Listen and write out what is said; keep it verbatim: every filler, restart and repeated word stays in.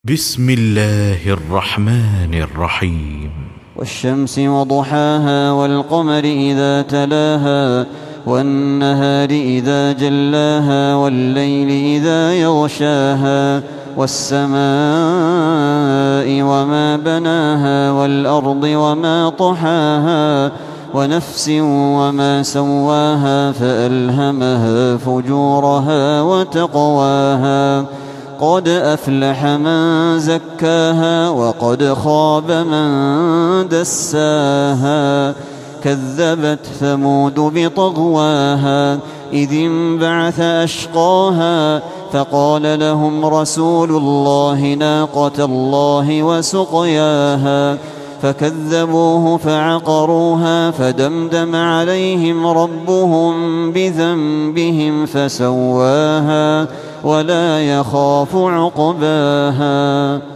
بسم الله الرحمن الرحيم. والشمس وضحاها والقمر إذا تلاها والنهار إذا جلاها والليل إذا يغشاها والسماء وما بناها والأرض وما طحاها ونفس وما سواها فألهمها فجورها وتقواها قد أفلح من زكاها وقد خاب من دساها كذبت ثمود بطغواها إذ انبعث أشقاها فقال لهم رسول الله ناقة الله وسقياها فكذبوه فعقروها فدمدم عليهم ربهم بذنبهم فسواها ولا يخاف عقباها.